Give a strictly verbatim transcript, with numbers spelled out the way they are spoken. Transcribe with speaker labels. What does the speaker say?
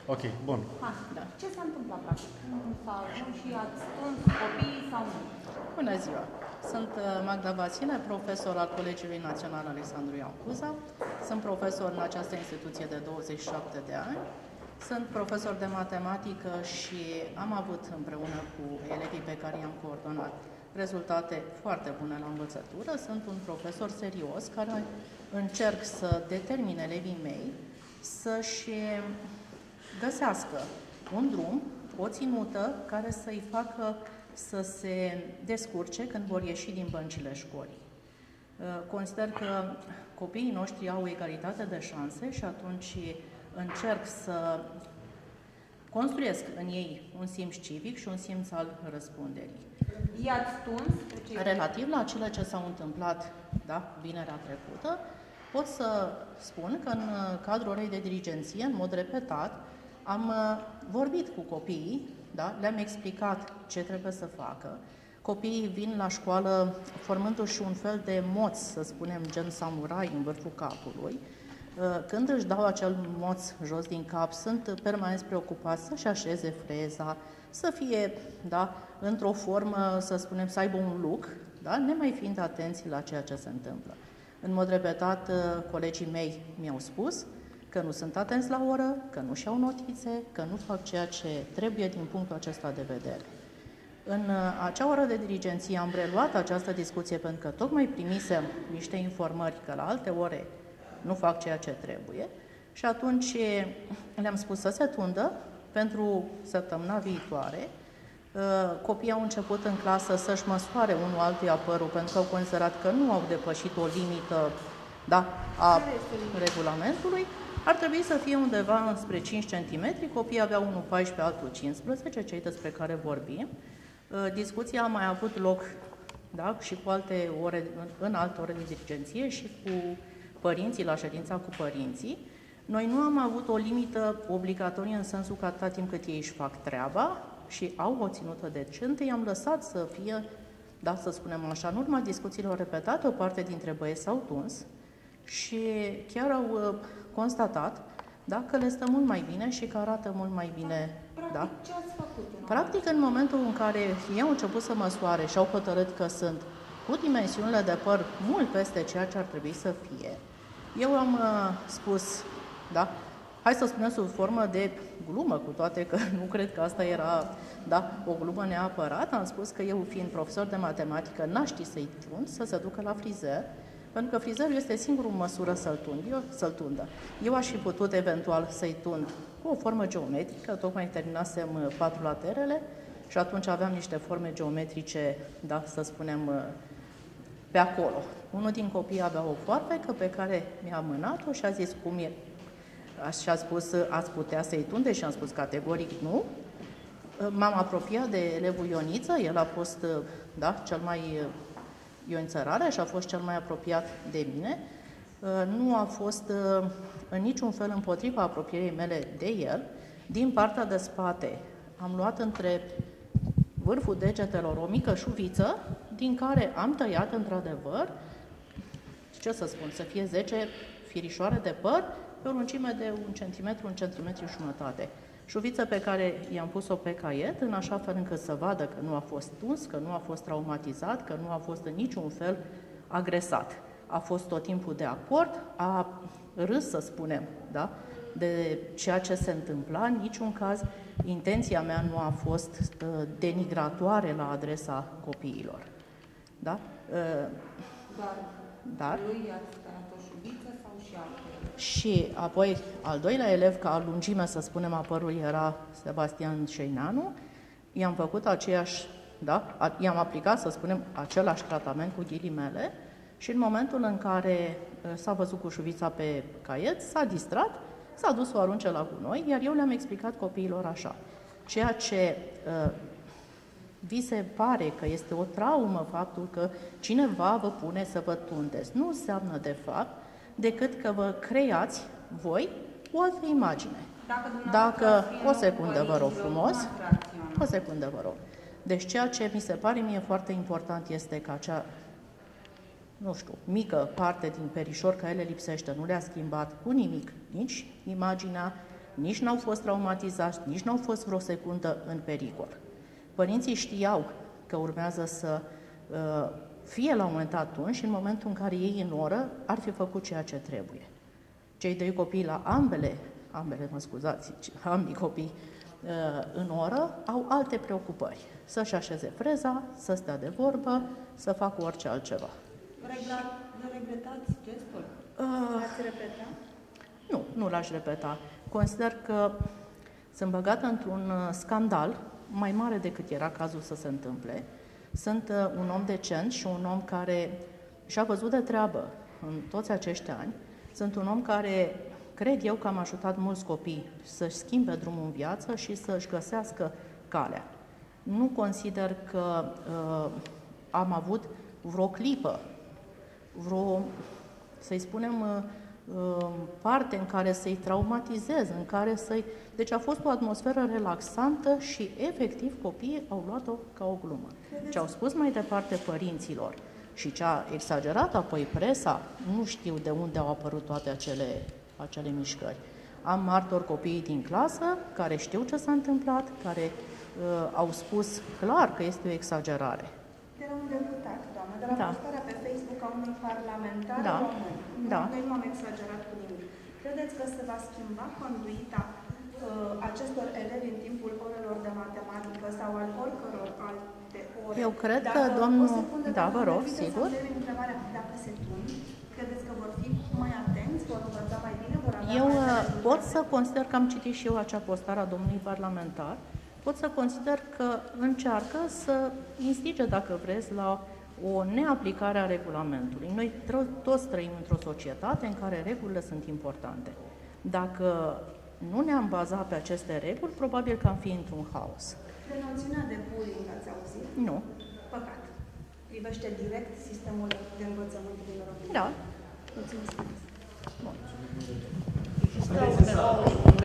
Speaker 1: Ok, bun.
Speaker 2: Ha, da. Ce s-a întâmplat, practic? S-a ajuns și ați strâns copiii sau nu?
Speaker 3: Bună ziua! Sunt Magda Vasile, profesor al Colegiului Național Alexandru Ioan Cuza. Sunt profesor în această instituție de douăzeci și șapte de ani. Sunt profesor de matematică și am avut împreună cu elevii pe care i-am coordonat rezultate foarte bune la învățătură. Sunt un profesor serios care încerc să determin elevii mei să-și găsească un drum, o ținută care să-i facă să se descurce când vor ieși din băncile școlii. Consider că copiii noștri au egalitate de șanse și atunci încerc să construiesc în ei un simț civic și un simț al răspunderii.
Speaker 2: I-ați stuns?
Speaker 3: Relativ la cele ce s-au întâmplat, da, vinerea trecută, pot să spun că în cadrul orei de dirigenție, în mod repetat, am vorbit cu copiii, da, le-am explicat ce trebuie să facă. Copiii vin la școală formându-și un fel de moț, să spunem, gen samurai în vârful capului. Când își dau acel moț jos din cap, sunt permanent preocupați să-și așeze freza, să fie, da, într-o formă, să spunem, să aibă un look, da, nemai fiind atenți la ceea ce se întâmplă. În mod repetat, colegii mei mi-au spus că nu sunt atenți la oră, că nu-și iau notițe, că nu fac ceea ce trebuie din punctul acesta de vedere. În acea oră de dirigenție am reluat această discuție pentru că tocmai primisem niște informări că la alte ore nu fac ceea ce trebuie și atunci le-am spus să se tundă pentru săptămâna viitoare. Copiii au început în clasă să-și măsoare unul altuia părul pentru că au considerat că nu au depășit o limită, da, a regulamentului. Ar trebui să fie undeva spre cinci centimetri, copiii aveau unul paisprezece, altul cincisprezece, cei despre care vorbim. Discuția a mai avut loc, da, și cu alte ore, în alte ore de dirigenție și cu părinții, la ședința cu părinții. Noi nu am avut o limită obligatorie în sensul că atâta timp cât ei își fac treaba și au o ținută decentă, i-am lăsat să fie, da, să spunem așa, în urma discuțiilor repetate, o parte dintre băieți s-au tuns și chiar au constatat, da, că le stă mult mai bine și că arată mult mai bine.
Speaker 2: Practic,
Speaker 3: da?
Speaker 2: ce ați făcut?
Speaker 3: Practic, în momentul în care ei au început să măsoare și au hotărât că sunt cu dimensiunile de păr mult peste ceea ce ar trebui să fie, eu am uh, spus, da, hai să spunem sub formă de glumă, cu toate că nu cred că asta era, da, o glumă neapărat, am spus că eu, fiind profesor de matematică, n-aș ști să-i tund, să se ducă la frizer, pentru că frizerul este singurul măsură să-l tund, eu, să-l tundă. Eu aș fi putut eventual să-i tund cu o formă geometrică, tocmai terminasem patru laterele și atunci aveam niște forme geometrice, da, să spunem, pe acolo. Unul din copii avea o foarfecă pe care mi-a mânat-o și a zis cum e. Și a spus, ați putea să-i tunde? Și am spus categoric nu. M-am apropiat de elevul Ioniță, el a fost, da, cel mai Ion Țărare și a fost cel mai apropiat de mine. Nu a fost în niciun fel împotriva apropierii mele de el. Din partea de spate am luat între vârful degetelor o mică șuviță, din care am tăiat într-adevăr, ce să spun, să fie zece firișoare de păr pe o lungime de un centimetru, un centimetru și jumătate. Șuviță pe care i-am pus-o pe caiet, în așa fel încât să vadă că nu a fost tuns, că nu a fost traumatizat, că nu a fost în niciun fel agresat. A fost tot timpul de acord, a râs, să spunem, da, de ceea ce se întâmpla. În niciun caz, intenția mea nu a fost uh, denigratoare la adresa copiilor. Da? Uh,
Speaker 2: Dar,
Speaker 3: dar
Speaker 2: lui i-ați tăiat o șuviță sau și alte?
Speaker 3: Și apoi, al doilea elev, ca lungime, să spunem, a părului era Sebastian Șeineanu, i-am făcut aceeași, da, i-am aplicat, să spunem, același tratament cu ghilimele și în momentul în care s-a văzut cu șuvița pe caiet, s-a distrat, s-a dus să o arunce la gunoi, iar eu le-am explicat copiilor așa. Ceea ce uh, vi se pare că este o traumă faptul că cineva vă pune să vă tundeți, nu înseamnă de fapt decât că vă creați voi o altă imagine.
Speaker 2: Dacă,
Speaker 3: Dacă o secundă vă rog frumos, o secundă vă rog. Deci ceea ce mi se pare mie foarte important este că acea, nu știu, mică parte din perișor care le lipsește nu le-a schimbat cu nimic, nici imaginea, nici n-au fost traumatizați, nici n-au fost vreo secundă în pericol. Părinții știau că urmează să uh, fie la un moment dat atunci și în momentul în care ei în oră ar fi făcut ceea ce trebuie. Cei doi copii la ambele, ambele mă scuzați, ambii copii uh, în oră au alte preocupări. Să-și așeze freza, să stea de vorbă, să facă orice altceva.
Speaker 2: Vă regretați gestul?
Speaker 3: Uh,
Speaker 2: L-ați repeta?
Speaker 3: Nu, nu l-aș repeta. Consider că sunt băgată într-un scandal mai mare decât era cazul să se întâmple. Sunt un om decent și un om care și-a văzut de treabă în toți acești ani. Sunt un om care, cred eu, că am ajutat mulți copii să-și schimbe drumul în viață și să-și găsească calea. Nu consider că uh, am avut vreo clipă, vreo, să-i spunem, uh, parte în care să-i traumatizez, în care să-i... Deci a fost o atmosferă relaxantă și, efectiv, copiii au luat-o ca o glumă. Ce au spus mai departe părinților și ce a exagerat apoi presa, nu știu de unde au apărut toate acele, acele mișcări. Am martori copiii din clasă care știu ce s-a întâmplat, care uh, au spus clar că este o exagerare.
Speaker 2: Era un deputat, doamnă, de la
Speaker 3: Da.
Speaker 2: postarea pe Facebook a unui parlamentar
Speaker 3: Da.
Speaker 2: român.
Speaker 3: Da.
Speaker 2: Noi nu am exagerat cu nimic. Credeți că se va schimba conduita uh, acestor elevi în timpul orelor de matematică sau al oricăror alte ore?
Speaker 3: Eu cred
Speaker 2: Dacă,
Speaker 3: că domnul...
Speaker 2: o secundă,
Speaker 3: Da,
Speaker 2: dacă
Speaker 3: vă rog,
Speaker 2: permiteți
Speaker 3: sigur.
Speaker 2: să-mi termin întrebarea. Dacă se tund, credeți că vor fi mai atenți, vor învăța mai bine, vor avea
Speaker 3: Eu
Speaker 2: mai
Speaker 3: uh,
Speaker 2: rezultate?
Speaker 3: pot să consider că am citit și eu acea postare a domnului parlamentar, pot să consider că încearcă să instige, dacă vreți, la o neaplicare a regulamentului. Noi toți trăim într-o societate în care regulile sunt importante. Dacă nu ne-am bazat pe aceste reguli, probabil că am fi într-un haos.
Speaker 2: De noțiunea de bullying ați auzit?
Speaker 3: Nu.
Speaker 2: Păcat. Privește direct sistemul de învățământ din România.
Speaker 3: Da.
Speaker 2: Mulțumesc.
Speaker 3: Bun.